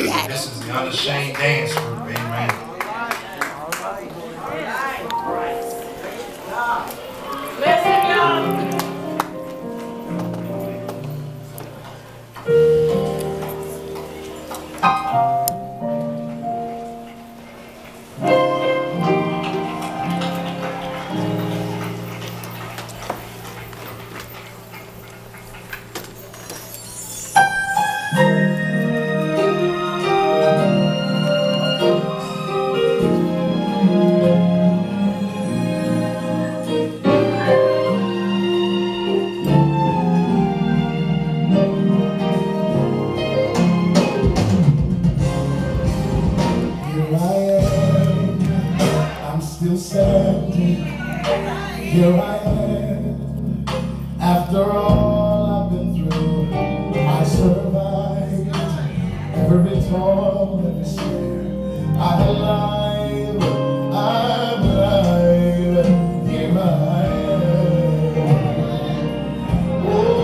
that. This is the UnAshamed Dance Group, amen. Listen, y'all. Still standing, here I am. After all I've been through, I survived every toil, every snare. I'm alive, here I am.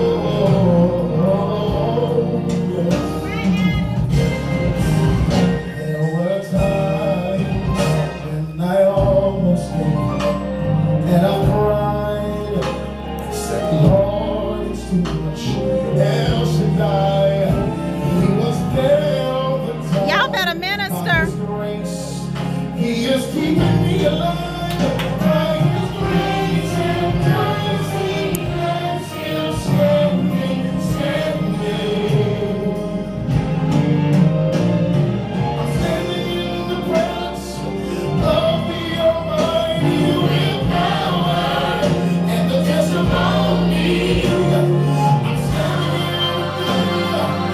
Oh, yes. There were times when I almost gave up, and I cried, I said, Lord, it's too much. El Shaddai, He was there all the time. Y'all better minister. By His grace, He is keeping me alive. By His grace and mercy, I'm still standing, standing. I'm standing in the presence of the Almighty with power and the testimony. I'm standing in the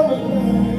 of a life.